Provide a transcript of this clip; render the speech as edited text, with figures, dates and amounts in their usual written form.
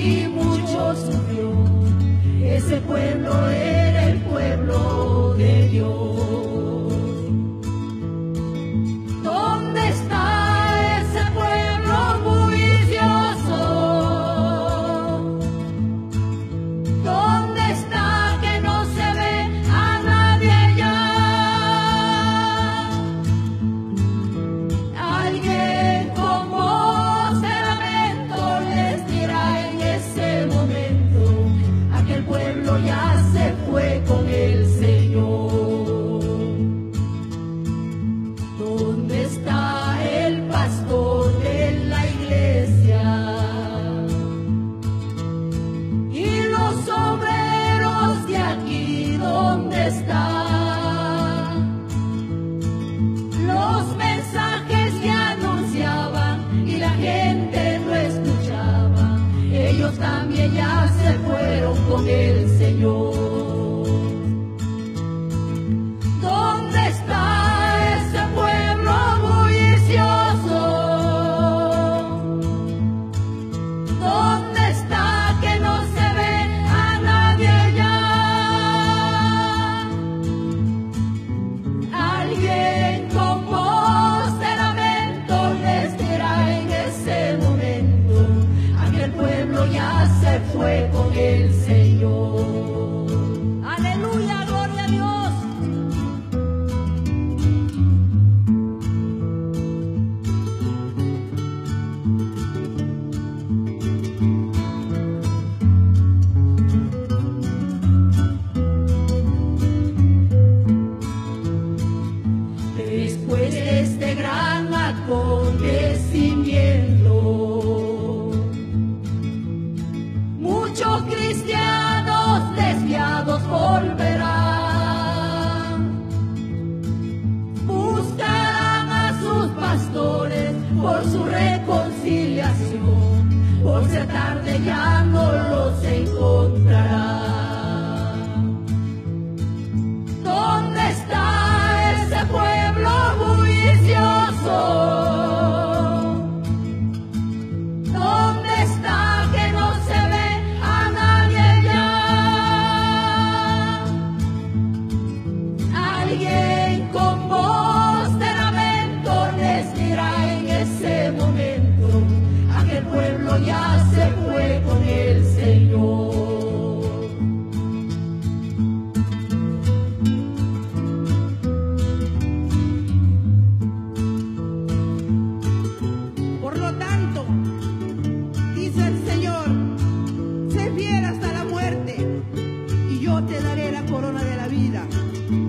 y mucho sufrió. Ese pueblo era el pueblo de Dios. ¿Dónde está ese pueblo bullicioso? ¿Dónde está que no se ve a nadie allá? Alguien con voz de lamento les dirá en ese momento: aquel pueblo ya se fue con el Señor. ¿Dónde está el pastor de la iglesia? Y los obreros de aquí, ¿dónde están? Los mensajes que anunciaban y la gente no escuchaba, ellos también ya se fueron con el Señor. ¿Dónde está ese pueblo bullicioso? ¿Dónde está que no se ve a nadie allá? Alguien con voz de lamento les dirá en ese momento: aquel pueblo ya se fue con el Señor. Aleluya, gloria a Dios. Después de este gran acontecimiento, muchos cristianos desviados volverán, buscarán a sus pastores por su reconciliación, por ser tarde ya no los encontrarán. ¿Dónde está ese pueblo bullicioso? ¿Dónde está que no se ve a nadie allá? Alguien con voz de lamento les dirá en ese momento: aquel pueblo ya se fue con el Señor. Por lo tanto, dice el Señor, sé fiel hasta la muerte, y yo te daré la corona de la vida.